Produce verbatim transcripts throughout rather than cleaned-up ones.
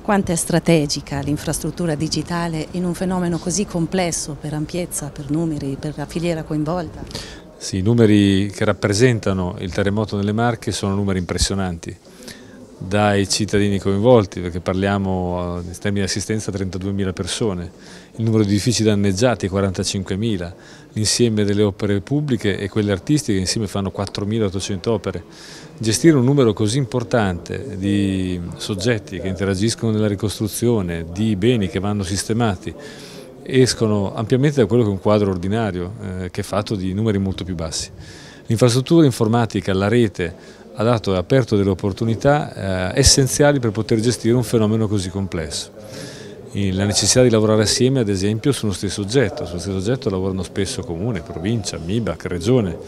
Quanto è strategica l'infrastruttura digitale in un fenomeno così complesso per ampiezza, per numeri, per la filiera coinvolta? Sì, i numeri che rappresentano il terremoto nelle Marche sono numeri impressionanti, dai cittadini coinvolti, perché parliamo in termini di assistenza trentaduemila persone, il numero di edifici danneggiati quarantacinquemila, l'insieme delle opere pubbliche e quelle artistiche insieme fanno quattromilaottocento opere. Gestire un numero così importante di soggetti che interagiscono nella ricostruzione, di beni che vanno sistemati, escono ampiamente da quello che è un quadro ordinario, eh, che è fatto di numeri molto più bassi. L'infrastruttura informatica, la rete, ha dato e aperto delle opportunità eh, essenziali per poter gestire un fenomeno così complesso. La necessità di lavorare assieme, ad esempio, su uno stesso oggetto. Sullo stesso oggetto lavorano spesso comune, provincia, M I B A C, regione,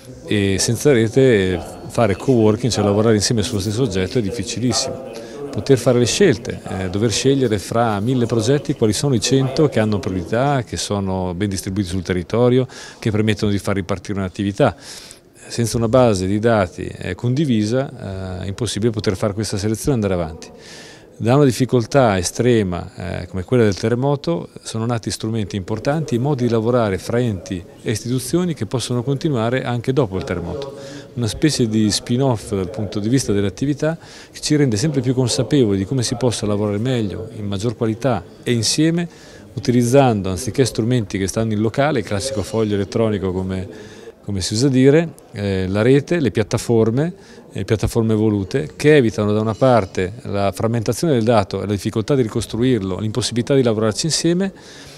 e senza rete fare co-working, cioè lavorare insieme sullo stesso oggetto, è difficilissimo. Poter fare le scelte, eh, dover scegliere fra mille progetti quali sono i cento che hanno priorità, che sono ben distribuiti sul territorio, che permettono di far ripartire un'attività. Senza una base di dati eh, condivisa eh, è impossibile poter fare questa selezione e andare avanti. Da una difficoltà estrema eh, come quella del terremoto sono nati strumenti importanti e modi di lavorare fra enti e istituzioni che possono continuare anche dopo il terremoto. Una specie di spin-off dal punto di vista dell'attività che ci rende sempre più consapevoli di come si possa lavorare meglio, in maggior qualità e insieme, utilizzando anziché strumenti che stanno in locale, il classico foglio elettronico come come si usa dire, eh, la rete, le piattaforme, le piattaforme evolute, che evitano da una parte la frammentazione del dato e la difficoltà di ricostruirlo, l'impossibilità di lavorarci insieme,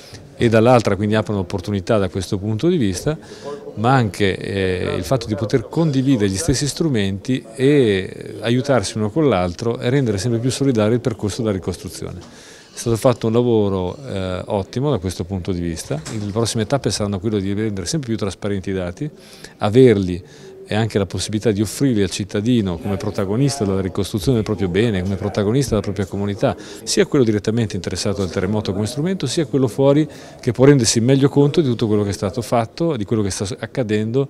e dall'altra quindi aprono opportunità da questo punto di vista, ma anche eh, il fatto di poter condividere gli stessi strumenti e aiutarsi uno con l'altro e rendere sempre più solidario il percorso della ricostruzione. È stato fatto un lavoro eh, ottimo da questo punto di vista. Le prossime tappe saranno quelle di rendere sempre più trasparenti i dati, averli e anche la possibilità di offrirli al cittadino come protagonista della ricostruzione del proprio bene, come protagonista della propria comunità, sia quello direttamente interessato dal terremoto come strumento, sia quello fuori che può rendersi meglio conto di tutto quello che è stato fatto, di quello che sta accadendo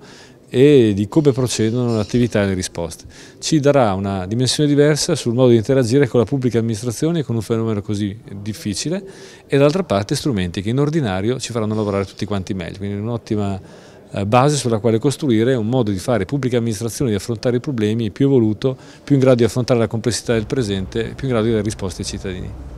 e di come procedono le attività e le risposte. Ci darà una dimensione diversa sul modo di interagire con la pubblica amministrazione con un fenomeno così difficile e d'altra parte strumenti che in ordinario ci faranno lavorare tutti quanti meglio, quindi un'ottima base sulla quale costruire un modo di fare pubblica amministrazione, di affrontare i problemi più evoluto, più in grado di affrontare la complessità del presente, più in grado di dare risposte ai cittadini.